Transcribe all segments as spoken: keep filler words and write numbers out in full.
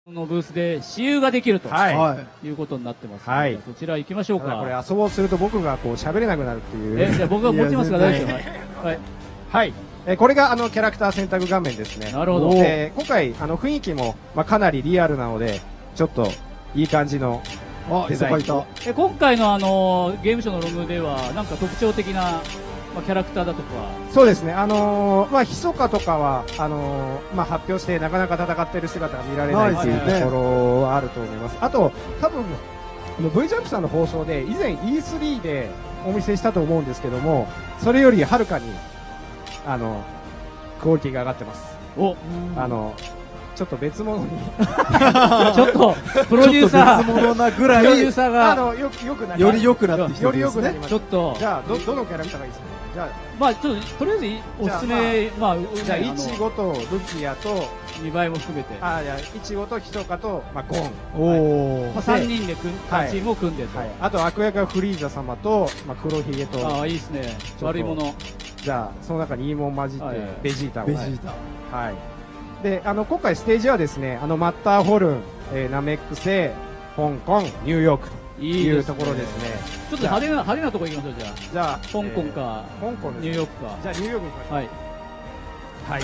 のブースで私有ができると、 はい、 いうことになってますので、 はい、 そちら行きましょうか。 これ遊ぼうとすると僕がこう喋れなくなるっていう。 え、じゃあ僕が持ちますから大丈夫。はい。 はい。えこれがあのキャラクター選択画面ですね。 なるほど。 えー、今回あの雰囲気もまあかなりリアルなのでちょっといい感じのデザイン。 え今回のあのゲームショーのロムではなんか特徴的な。まあ、キャラクターだとかそうですね、あのー、まあ、ひそかとかはあのーまあ、発表してなかなか戦っている姿が見られないというところはあると思います。あと多分V ジャンプさんの放送で以前 イースリー でお見せしたと思うんですけども、それよりはるかにあのクオリティが上がってます。 おあのちょっと別物にちょっとプロデューサー別物なぐらいプロデューサーがあのよよくなりより良くなってきてより良くなりました。 ちょっとじゃあどどのキャラクターがいいですかね。じゃあまあちょっととりあえずおすすめまあじゃあイチゴとルキアとにばいも含めてあじゃあイチゴとヒソカとまあゴンおおさんにんで組んチームを組んでとあと悪役はフリーザ様とまあ黒ひげとああいいですね悪いものじゃあその中にいいもん混じってベジータをベジータはいであの今回ステージはですねあのマッターホルン、えー、ナメック星香港ニューヨークというところですね。 ちょっと派手な派手なところ行きましょう。じゃあじゃあ香港か香港ニューヨークかじゃあニューヨークに行きましょう。 はいはい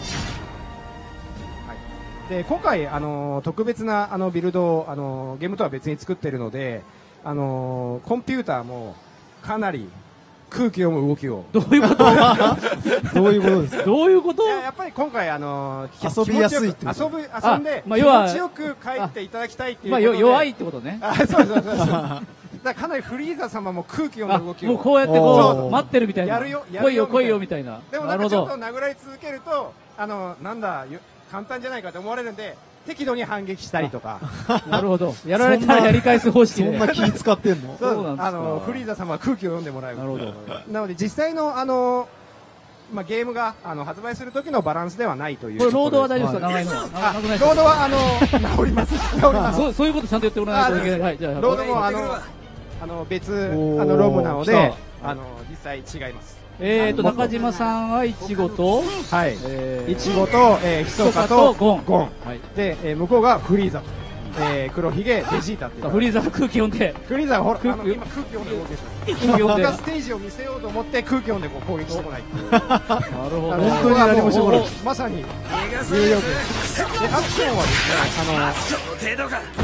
で今回あの特別なあのビルドをあのゲームとは別に作っているのであのコンピューターもかなり空気読む動きをどういうことどういうことですか。 どういうこと。 やっぱり今回あの遊びやすいって遊ぶ遊んで気持ちよく帰っていただきたいっていうまあ弱いってことね。 あそうそうそうそうだかなりフリーザ様も空気読む動きをもうこうやってこう待ってるみたいなやるよ来いよ来いよみたいな。 でもなんかちょっと殴られ続けるとあのなんだ簡単じゃないかと思われるんで適度に反撃したりとか。 なるほど。やられたらやり返す方式で。そんな気使ってんの。 そうなんですか。あのフリーザ様は空気を読んでもらう。 なるほど。 なので実際のあのまあゲームがあの発売する時のバランスではないという。 これロードは大丈夫ですか。長いの。 ロードはあの治ります。治ります。 そうそういうことちゃんと言ってもらわないといけない。はいじゃあ。 ロードもあのあの別あのロムなのであの実際違います。 えーと中島さんはイチゴとはいイチゴとヒソカとゴンゴンで向こうがフリーザと黒ひげベジータっていうフリーザが空気読んでフリーザがほら今空気読んで動きしてる僕がステージを見せようと思って空気読んでこう攻撃してこないなるほど本当に何もしてこないまさにニューヨークでアクションはですねあのあこういういい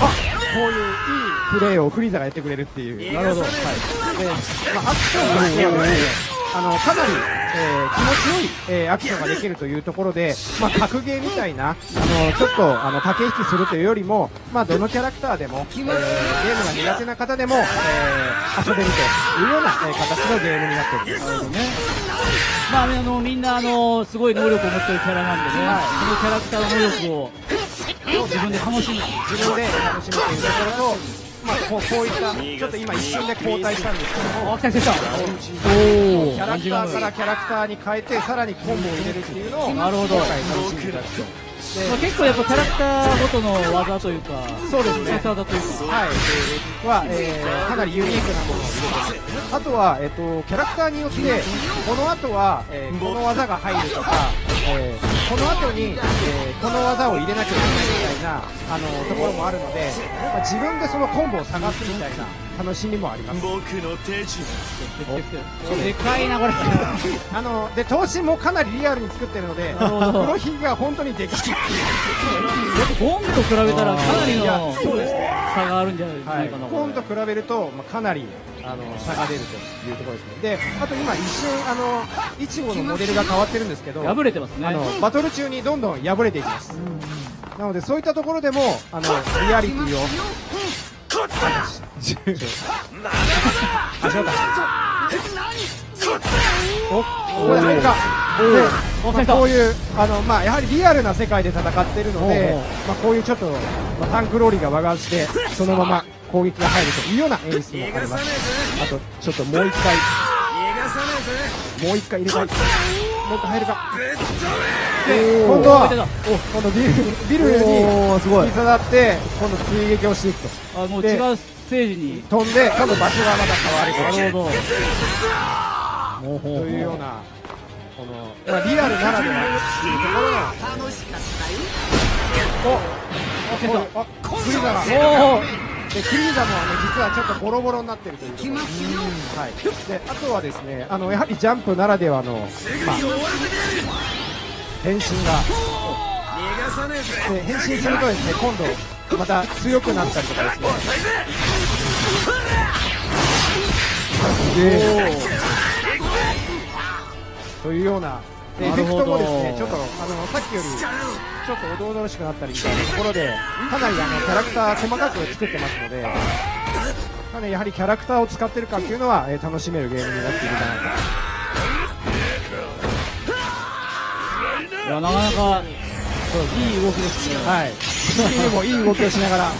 プレーをフリーザがやってくれるっていうなるほどはいでまあアクションがですねあのかなり、えー、気持ちよい、えー、アクションができるというところで、まあ、格ゲーみたいなあのちょっとあの駆け引きするというよりも、まあ、どのキャラクターでも、えー、ゲームが苦手な方でも、えー、遊べるというような、えー、形のゲームになっております。ねまあ、あのみんなあのすごい能力を持っているキャラなんでね、はい、そのキャラクターの能力を自分で楽しむ自分で楽しむというところとまあ、こうこういったちょっと今一瞬で交代したんですけどもキャラクターからキャラクターに変えてさらにコンボを入れるっていうのをなるほど今回楽しんでいただくと。 まあ、結構やっぱキャラクターごとの技というかそうですね技というかはいは、えー、かなりユニークなものを入れてます。あとは、えー、とキャラクターによってこの後は、えー、この技が入るとか、えー、この後に、えー、この技を入れなきゃいけないみたいなあのところもあるので、まあ、自分でそのコンボを探すみたいな楽しみもあります。僕の手順でかいなこれあので頭身もかなりリアルに作ってるので黒ひげが本当にでかいゴンと比べたらかなりの差があるんじゃないかな。 ゴンと比べると、まあ、かなりあの差が出るというところですね。であと今一瞬あのイチゴのモデルが変わってるんですけど破れてますね。 あのバトル中にどんどん破れていきます。なのでそういったところでもあのリアリティをおこれ入るかで、まあ、こういうあの、まあ、やはりリアルな世界で戦っているので、まあ、こういうちょっと、まあ、タンクローリーが爆発してそのまま攻撃が入るというような演出もあります。あとちょっともう一回もう一回入れたいもっと入るかで今度は今度ビルビルに突き刺さって今度追撃をしていくとあもう違うステージに飛んで今度場所がまた変わると。 なるほどというようなこの、まあ、リアルならではというところのおこれあクリーザがおおでクリーザもあの実はちょっとボロボロになってるというところはい、であとはですねあのやはりジャンプならではの、まあ、変身がで変身するとですね今度また強くなったりとかですねでというようなでエフェクトもですねちょっとあのさっきよりちょっとおどおどろしくなったりみたいなところでかなりあのキャラクター細かく作ってますのでかなりやはりキャラクターを使ってるかっていうのは、えー、楽しめるゲームになっているかなと。 いやなかなかそういい動きですね。 はい。チームもいい動きをしながら。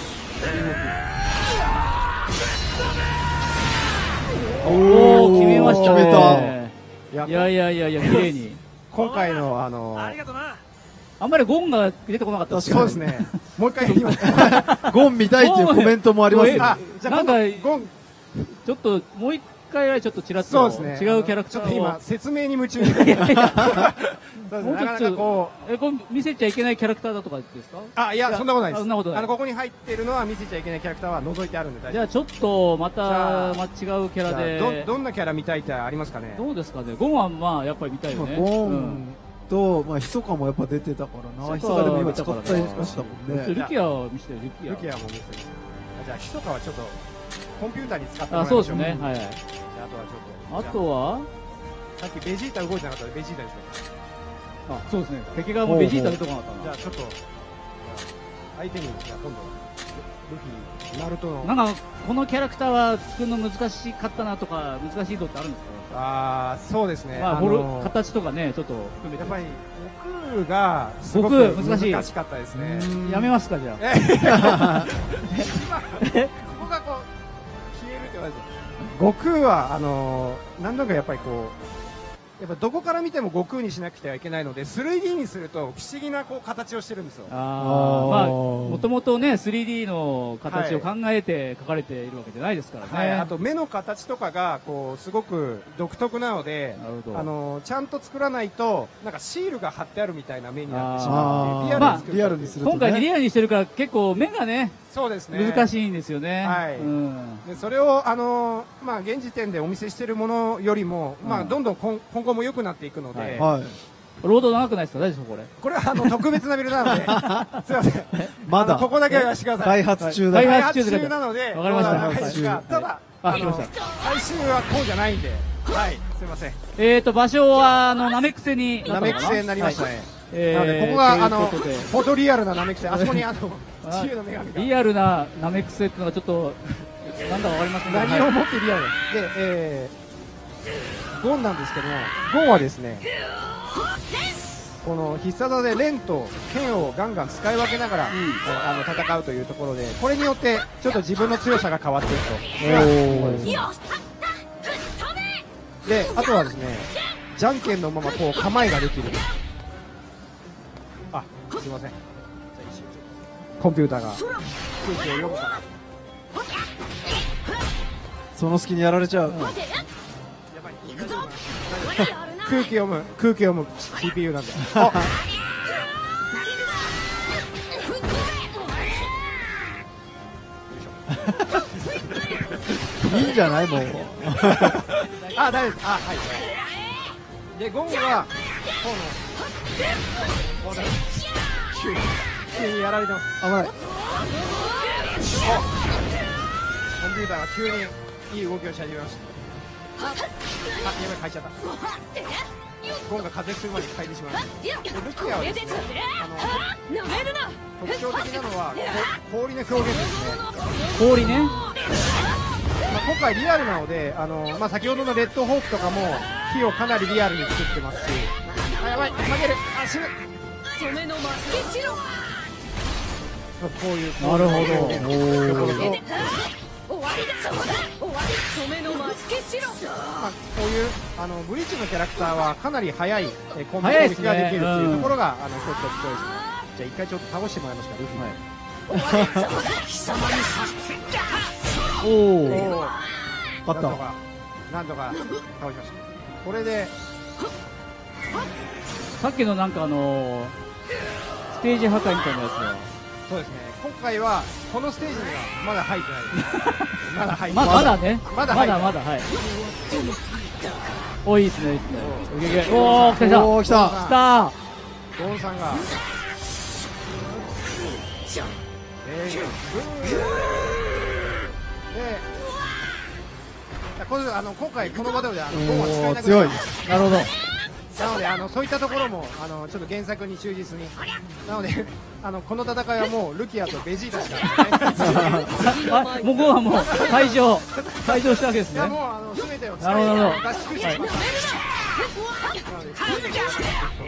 おお決めましたね。 いやいやいやいやいや綺麗に。 今回のあのー、 あんまりゴンが出てこなかったですそうですね。もう一回言います。 ゴン見たいっていうコメントもありますよ。 あ、じゃあなんかゴンちょっともう一回ぐらいちょっとちらっとそうですね。 違うキャラクターを。 ちょっと今説明に夢中で。 もうちょなかなかこうえこれ見せちゃいけないキャラクターだとかですか？ あいやそんなことないです。 そんなことない。 あのここに入っているのは見せちゃいけないキャラクターは除いてあるんで大丈夫。 じゃあちょっとまたまあ違うキャラでどどんなキャラ見たいってありますかね。 どうですかね。ゴンはまあやっぱり見たいよね。 ゴンとまあヒソカもやっぱ出てたからな。ヒソカでも今使ったりましたもんね。 ルキアを見せてルキア。 ルキアも見せて。じゃあヒソカはちょっとコンピューターに使ってもらいあましょう。 そうですね。はいはい。 じゃああとはちょっと。 あとはさっきベジータ動いてなかったのでベジータでしょうか。 あそうですね。敵側もベジータ出てこなかったな。 じゃあちょっと相手にじゃあ今度ルフィナルトのなんかこのキャラクターは作るの難しかったなとか難しい度ってあるんですか？ ああそうですね。 まあ、 あボルのー、 形とかねちょっと含めてやっぱり悟空がすごく悟空難しい難しかったですね。 やめますかじゃあ。 え今ここがこう消えるって言われて悟空はあのー、何度かやっぱりこうやっぱどこから見ても悟空にしなくてはいけないので スリーディー にすると不思議なこう形をしてるんですよ。 あまあもともとね スリーディー の形を考えて描かれているわけじゃないですからね。 はい、あと目の形とかがこうすごく独特なので、 なるほどあのちゃんと作らないとなんかシールが貼ってあるみたいな目になってしあまうーのでリアルにするとね今回リアルにしてるから結構目がねそうですね難しいんですよね。 はいうんでそれをあの、まあ、現時点でお見せしているものよりも、まあ、 うんどんどん今今後も良くなっていくので、 はいはい。 ロード長くないですか大丈夫これ。 これはあの特別なビルなのですいませんまだあのここだけは言わせてください開発中だ。 開開発中発中なのでわかりましたどうなるかですがはいただああの来ました最終はこうじゃないんではいすいませんえーと場所はあのナメクセになナったのかな。 メクセになりましたね、 はいえーなのでここがあのということでフォトリアルなナメクセあそこにあのあ自由の女神がリアルなナメクセっていうのがちょっとなんだかわかりませんが何をもってリアルで、えー、ゴンなんですけどもゴンはですねこの必殺技で連と剣をガンガン使い分けながら、えーあの戦うというところでこれによってちょっと自分の強さが変わっていくというところですねであとはですねじゃんけんのままこう構えができるあすいませんじゃあ一瞬コンピューターが空気を読むかその隙にやられちゃう。 やばい空気読む空気読む シーピーユー なんであいいんじゃないもう。 あ大丈夫ですあはいでゴンはこのこうだ急に急にやられてます危ない。 コンピューターが急にいい動きをし始めましたあやばい変えちゃったゴンが風する前に変えてしまいましたでルキアはですねあの特徴的なのはこ氷の表現ですね氷ね。 まあ、今回リアルなので、あのまあ、先ほどのレッドホークとかも火をかなりリアルに作ってますしあやばい負けるあ死ぬこういうなるほど表現のところと、まあ、こういうあのブリッジのキャラクターはかなり速いえコンボ攻撃ができるというところが、あの一つ特徴ですねじゃあ一回ちょっと倒してもらいましたルフィ、はいおおお。 ー勝ったなんとかなんとか倒しましたこれでさっきのなんかあのーステージ破壊みたいなやつはそうですね。今回は、このステージにはまだ入ってないです。まだ入ってまない。 まだね。 まだま入ってないだまだ、はい。お、いいっすね、いいっすね。いけいけ。おー、来た来た。 おー、来た。 来た。 ゴンさんが。えー、で、これあの今回このバトルであのゴンは使えなくなった。 強い。 なるほど。 なのであのそういったところもあのちょっと原作に忠実に。なのであのこの戦いはもうルキアとベジータしかない。 あ、もうゴンはもう退場。退場したわけですね。 いやもうあの全てを使いなるほど合宿してます。なので一人で戦っていくと。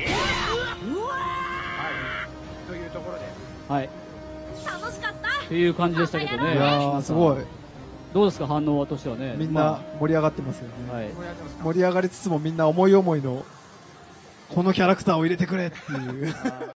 はい。というところで。 はい。 楽しかったっていう感じでしたけどね。 いやー、すごい。 どうですか、反応としてはね。 みんな盛り上がってますよね。 まあはい。 盛り上がってますか。 盛り上がりつつもみんな思い思いの、このキャラクターを入れてくれっていう。